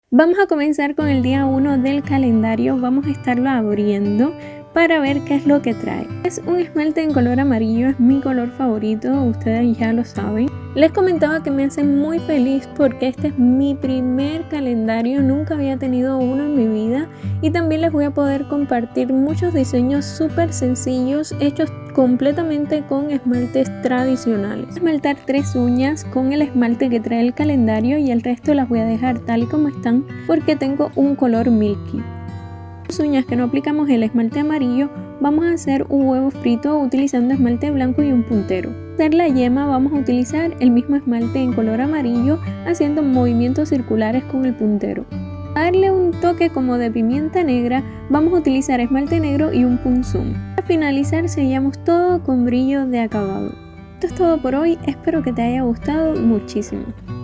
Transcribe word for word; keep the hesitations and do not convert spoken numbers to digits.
Vamos a comenzar con el día uno del calendario, vamos a estarlo abriendo para ver qué es lo que trae. Es un esmalte en color amarillo, es mi color favorito, ustedes ya lo saben. Les comentaba que me hace muy feliz porque este es mi primer calendario, nunca había tenido uno en mi vida y también les voy a poder compartir muchos diseños súper sencillos hechos completamente con esmaltes tradicionales. Voy a esmaltar tres uñas con el esmalte que trae el calendario y el resto las voy a dejar tal y como están porque tengo un color milky. Las uñas que no aplicamos el esmalte amarillo, vamos a hacer un huevo frito utilizando esmalte blanco y un puntero. Para hacer la yema vamos a utilizar el mismo esmalte en color amarillo haciendo movimientos circulares con el puntero. Para darle un toque como de pimienta negra vamos a utilizar esmalte negro y un punzón. Para finalizar sellamos todo con brillo de acabado. Esto es todo por hoy, espero que te haya gustado muchísimo.